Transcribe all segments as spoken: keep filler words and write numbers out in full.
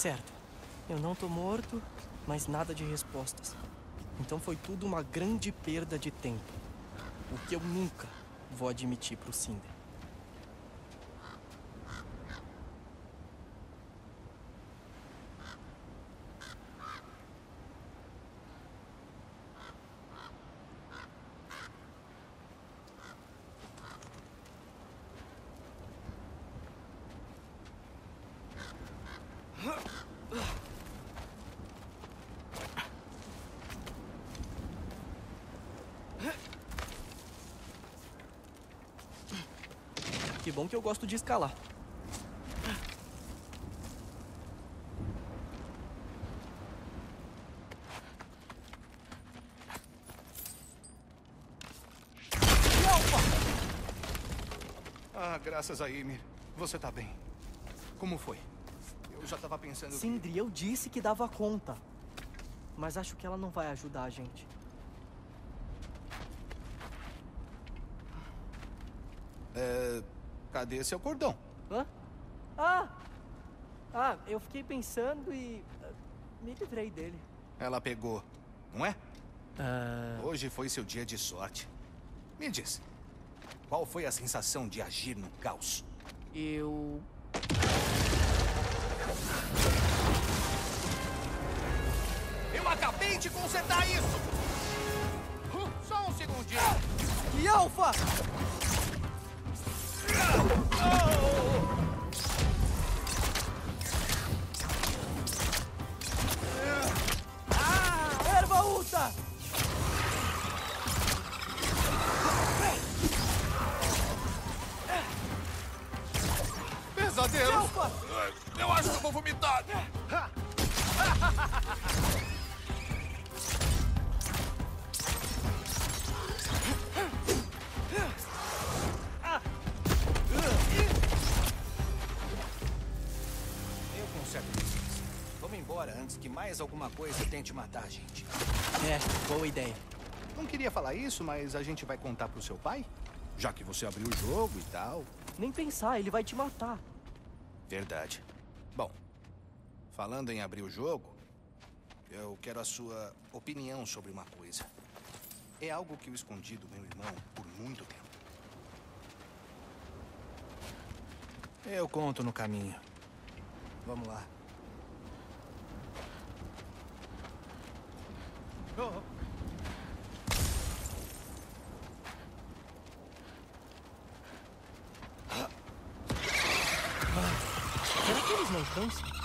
Certo. Eu não tô morto, mas nada de respostas. Então foi tudo uma grande perda de tempo. O que eu nunca vou admitir pro Cinder. Que bom que eu gosto de escalar. Ah, graças a Ymir. Você tá bem. Como foi? Eu já tava pensando que... Sindri, eu disse que dava conta. Mas acho que ela não vai ajudar a gente. É... Cadê seu cordão? Hã? Ah! Ah, eu fiquei pensando e... uh, me livrei dele. Ela pegou, não é? Ah... Hoje foi seu dia de sorte. Me diz, qual foi a sensação de agir no caos? Eu... Eu acabei de consertar isso! Huh, Só um segundinho. E Alpha! Ah! Erva Ulta! Pesadelo! Alpha! Eu acho que eu vou vomitar! Eu conserto vocês. Vamos embora antes que mais alguma coisa tente matar a gente. É, boa ideia. Não queria falar isso, mas a gente vai contar pro seu pai? Já que você abriu o jogo e tal. Nem pensar, ele vai te matar. Verdade. Bom, falando em abrir o jogo, eu quero a sua opinião sobre uma coisa. É algo que eu escondi do meu irmão por muito tempo. Eu conto no caminho. Vamos lá. Oh. Será que eles não cansam?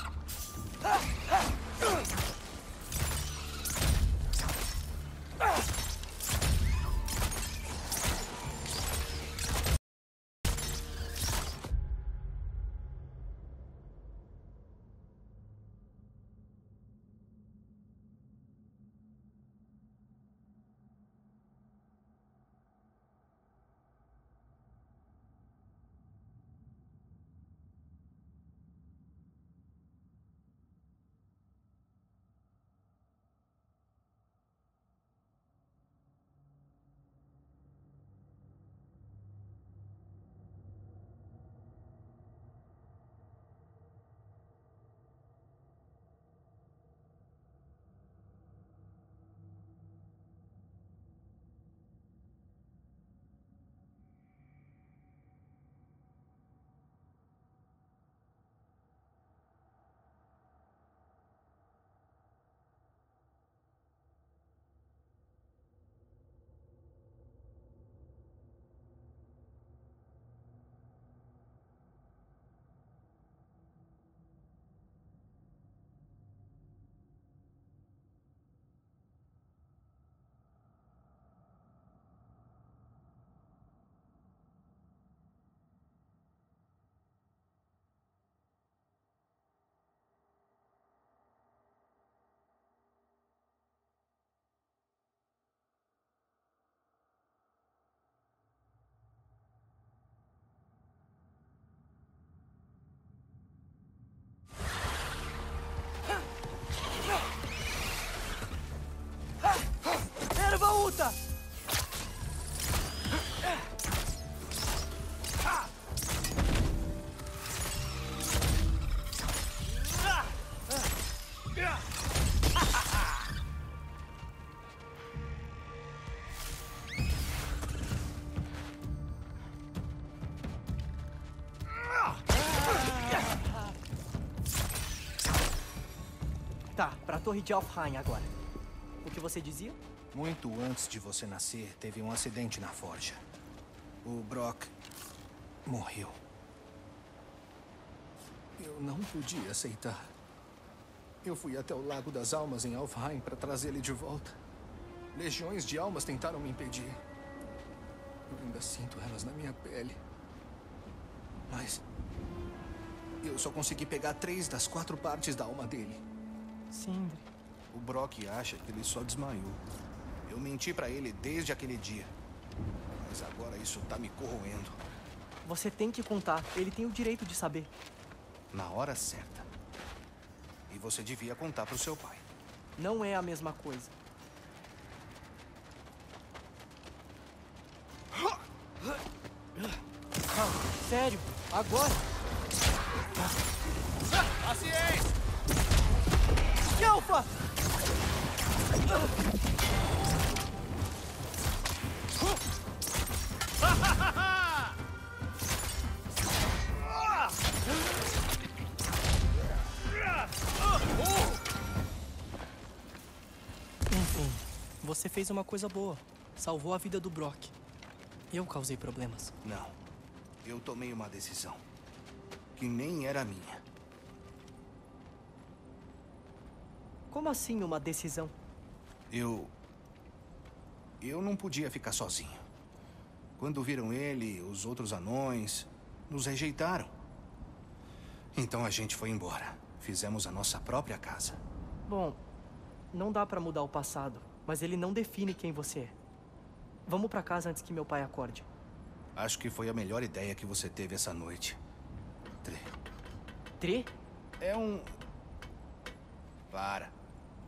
Tá, pra Torre de Alfheim agora. O que você dizia? Muito antes de você nascer, teve um acidente na forja. O Brock morreu. Eu não podia aceitar. Eu fui até o Lago das Almas em Alfheim para trazer ele de volta. Legiões de almas tentaram me impedir. Eu ainda sinto elas na minha pele. Mas eu só consegui pegar três das quatro partes da alma dele. Sindri. O Brock acha que ele só desmaiou. Eu menti pra ele desde aquele dia. Mas agora isso tá me corroendo. Você tem que contar. Ele tem o direito de saber. Na hora certa. E você devia contar pro seu pai. Não é a mesma coisa. Ah, sério? Agora? A ciência! Alpha! Enfim, você fez uma coisa boa. Salvou a vida do Brock. Eu causei problemas. Não. Eu tomei uma decisão. Que nem era minha. Como assim uma decisão? Eu... Eu não podia ficar sozinho. Quando viram ele, os outros anões, nos rejeitaram. Então a gente foi embora. Fizemos a nossa própria casa. Bom, não dá pra mudar o passado, mas ele não define quem você é. Vamos pra casa antes que meu pai acorde. Acho que foi a melhor ideia que você teve essa noite. Tre. Tre? É um... Para.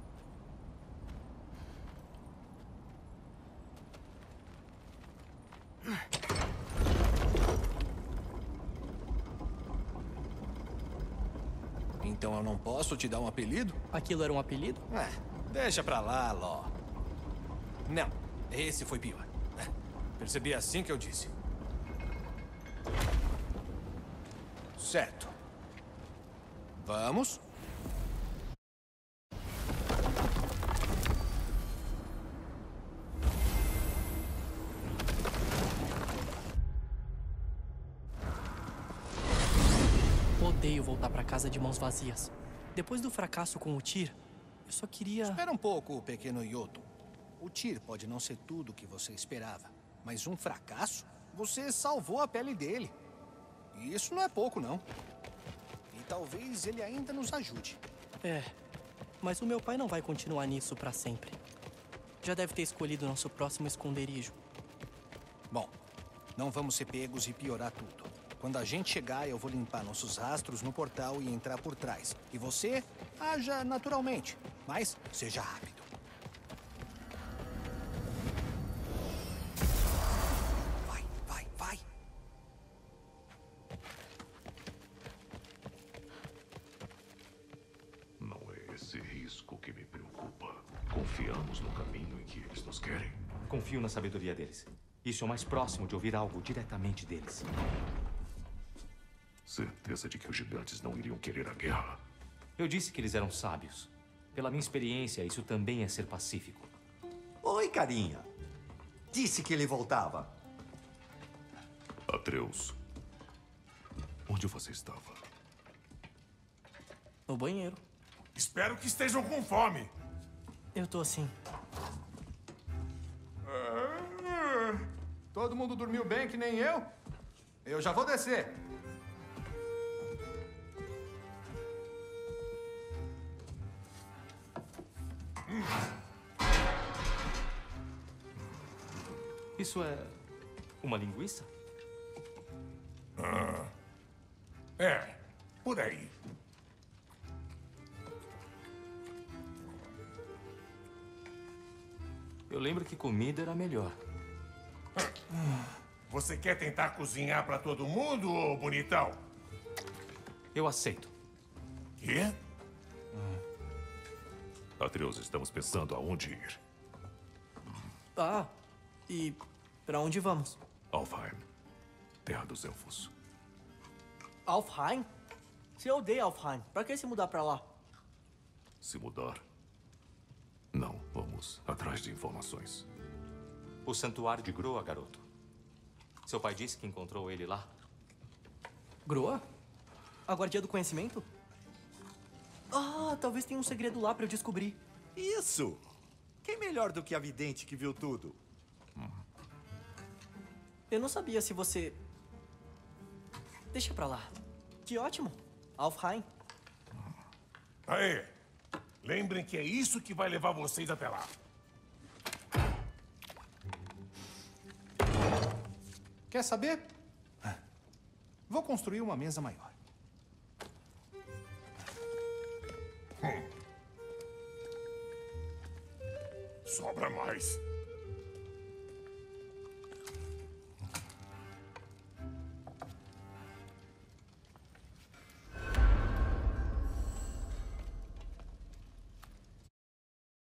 Então eu não posso te dar um apelido? Aquilo era um apelido? É, deixa pra lá, Ló. Não, esse foi pior. Percebi assim que eu disse. Certo. Vamos? Odeio voltar pra casa de mãos vazias. Depois do fracasso com o Tyr, eu só queria... Espera um pouco, pequeno Yoto. O Tyr pode não ser tudo o que você esperava, mas um fracasso? Você salvou a pele dele. E isso não é pouco, não. E talvez ele ainda nos ajude. É, mas o meu pai não vai continuar nisso pra sempre. Já deve ter escolhido nosso próximo esconderijo. Bom, não vamos ser pegos e piorar tudo. Quando a gente chegar, eu vou limpar nossos rastros no portal e entrar por trás. E você, haja naturalmente, mas seja rápido. Vai, vai, vai. Não é esse risco que me preocupa. Confiamos no caminho em que eles nos querem. Confio na sabedoria deles. Isso é o mais próximo de ouvir algo diretamente deles. Certeza de que os gigantes não iriam querer a guerra. Eu disse que eles eram sábios. Pela minha experiência, isso também é ser pacífico. Oi, carinha. Disse que ele voltava. Atreus, onde você estava? No banheiro. Espero que estejam com fome. Eu tô assim. Todo mundo dormiu bem que nem eu? Eu já vou descer. Isso é uma linguiça? Ah, é, por aí. Eu lembro que comida era melhor. Você quer tentar cozinhar pra todo mundo, ô bonitão? Eu aceito. Quê? Atreus, estamos pensando aonde ir. Ah, e pra onde vamos? Alfheim, terra dos elfos. Alfheim? Você odeia Alfheim. Pra que se mudar pra lá? se mudar. Não, vamos atrás de informações. O santuário de Groa, garoto. Seu pai disse que encontrou ele lá? Groa? A guardia do conhecimento? Ah, talvez tenha um segredo lá pra eu descobrir. Isso! Quem melhor do que a vidente que viu tudo? Eu não sabia se você... Deixa pra lá. Que ótimo. Alfheim. Aê! Lembrem que é isso que vai levar vocês até lá. Quer saber? Vou construir uma mesa maior. Sobra mais.